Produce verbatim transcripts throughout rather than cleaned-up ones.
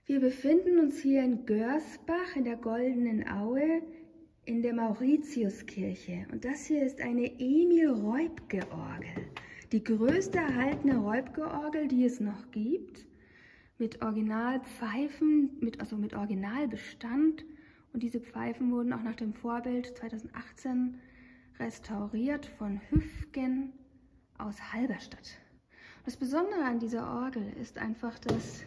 Wir befinden uns hier in Görsbach in der Goldenen Aue in der Mauritiuskirche. Und das hier ist eine Emil Reubke-Orgel. Die größte erhaltene Reubke-Orgel, die es noch gibt. Mit Originalpfeifen, mit, also mit Originalbestand. Und diese Pfeifen wurden auch nach dem Vorbild zweitausendachtzehn restauriert von Hüfgen aus Halberstadt. Das Besondere an dieser Orgel ist einfach, dass,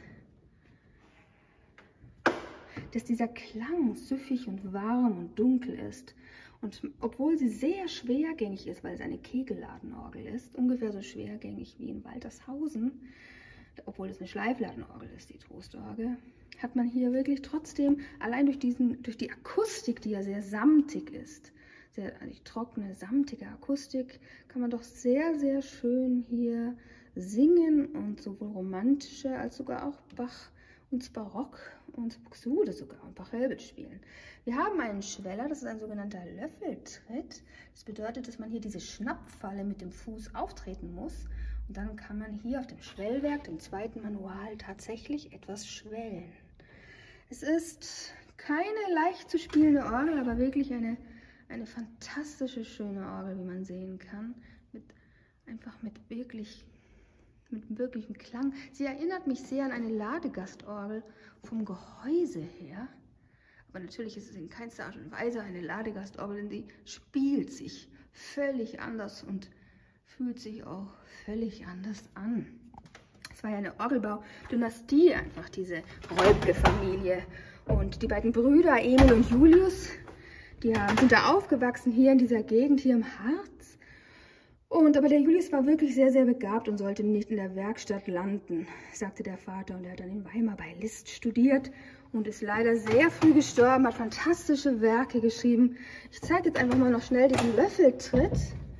dass dieser Klang süffig und warm und dunkel ist. Und obwohl sie sehr schwergängig ist, weil es eine Kegelladenorgel ist, ungefähr so schwergängig wie in Waltershausen, obwohl es eine Schleifladenorgel ist, die Trostorgel, hat man hier wirklich trotzdem, allein durch, diesen, durch die Akustik, die ja sehr samtig ist, sehr die trockene, samtige Akustik, kann man doch sehr, sehr schön hier singen und sowohl romantische als sogar auch Bach und Barock und Buxtehude sogar und Pachelbel spielen. Wir haben einen Schweller, das ist ein sogenannter Löffeltritt. Das bedeutet, dass man hier diese Schnappfalle mit dem Fuß auftreten muss. Und dann kann man hier auf dem Schwellwerk, dem zweiten Manual, tatsächlich etwas schwellen. Es ist keine leicht zu spielende Orgel, aber wirklich eine, eine fantastische, schöne Orgel, wie man sehen kann. Mit, einfach mit wirklich... mit wirklichem Klang. Sie erinnert mich sehr an eine Ladegastorgel vom Gehäuse her. Aber natürlich ist es in keinster Art und Weise eine Ladegastorgel, denn sie spielt sich völlig anders und fühlt sich auch völlig anders an. Es war ja eine Orgelbau-Dynastie einfach, diese Reubke-Familie. Und die beiden Brüder, Emil und Julius, die sind da aufgewachsen hier in dieser Gegend, hier im Harz. Und aber der Julius war wirklich sehr, sehr begabt und sollte nicht in der Werkstatt landen, sagte der Vater. Und er hat dann in Weimar bei Liszt studiert und ist leider sehr früh gestorben, hat fantastische Werke geschrieben. Ich zeige jetzt einfach mal noch schnell diesen Löffeltritt.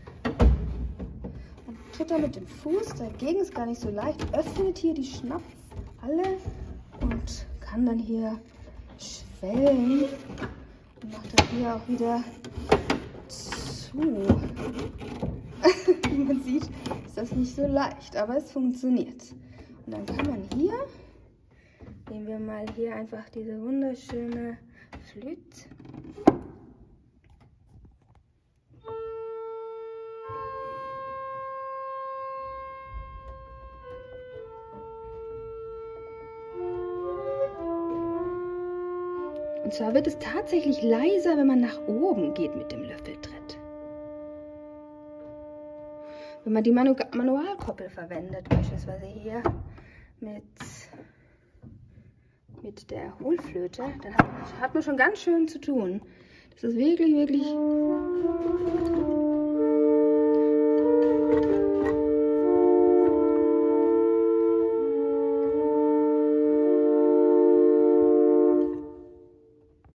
Und tritt er mit dem Fuß, dagegen ist gar nicht so leicht, öffnet hier die Schnappfalle und kann dann hier schwellen. Und macht dann hier auch wieder zu. Wie man sieht, ist das nicht so leicht, aber es funktioniert. Und dann kann man hier, nehmen wir mal hier einfach diese wunderschöne Flöte. Und zwar wird es tatsächlich leiser, wenn man nach oben geht mit dem Löffeltritt. Wenn man die Manu Manualkoppel verwendet, beispielsweise hier mit, mit der Hohlflöte, dann hat man, hat man schon ganz schön zu tun. Das ist wirklich, wirklich